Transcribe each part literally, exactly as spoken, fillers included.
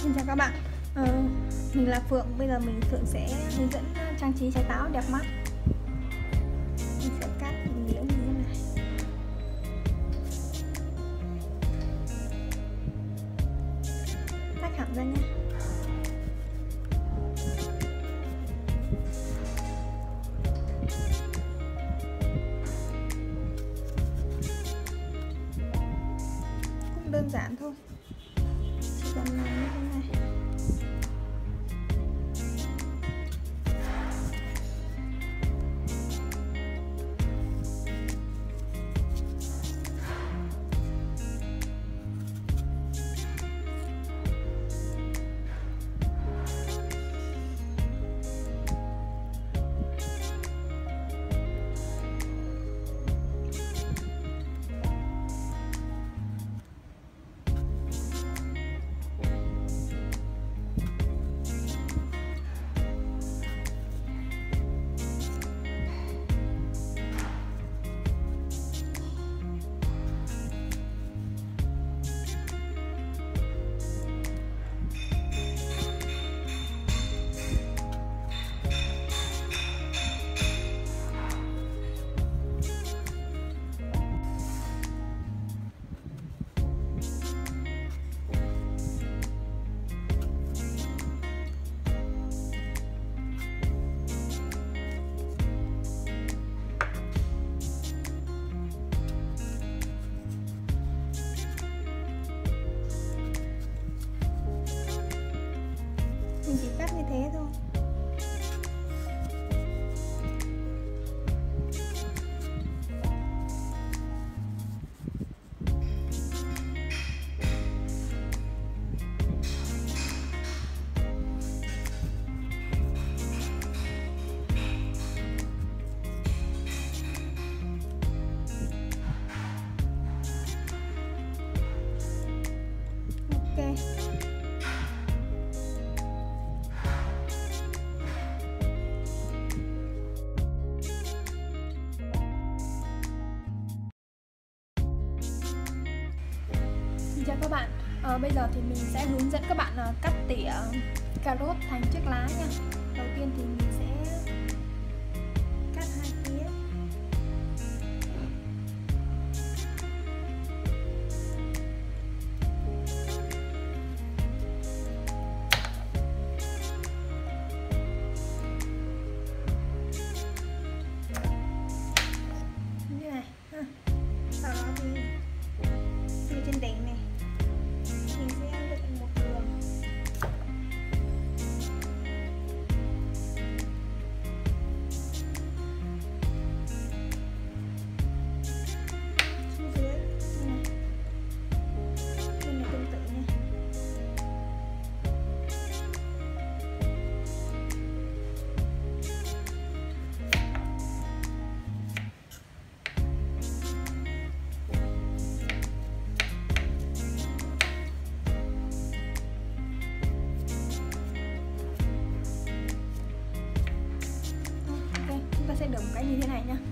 Xin chào các bạn, ờ, mình là Phượng. Bây giờ mình Phượng sẽ hướng dẫn trang trí trái táo đẹp mắt. Mình sẽ cắt từng miếng như thế này. Tách hẳn ra nhé. Cũng đơn giản thôi, chỉ cần làm như thế này. Mình chỉ cắt như thế thôi. Ok. Xin chào các bạn, ờ, bây giờ thì mình sẽ hướng dẫn các bạn uh, cắt tỉa cà rốt thành chiếc lá nha. Đầu tiên thì mình sẽ cắt hai phía. Như này ha. Sau đó thì từ trên đỉnh này mình sẽ dựng một đường. Xuống dưới như này. Bên này tương tự nha. Sẽ được một cái như thế này nhá.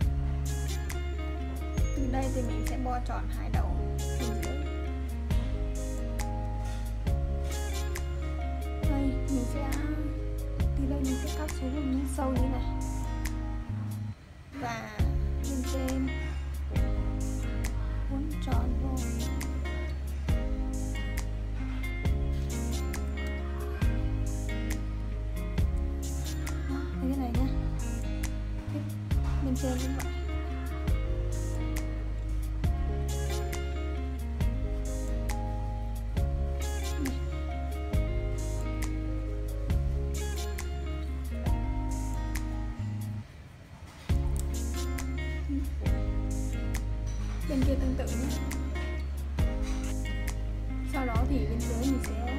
Từ đây thì mình sẽ bo tròn hai đầu bên dưới. Đây mình sẽ từ đây mình sẽ cắt xuống sâu như này và bên trên uốn tròn vô. Đó, như thế này nhá. Bên trên cũng vậy. Bên kia tương tự nhé. Sau đó thì bên dưới mình sẽ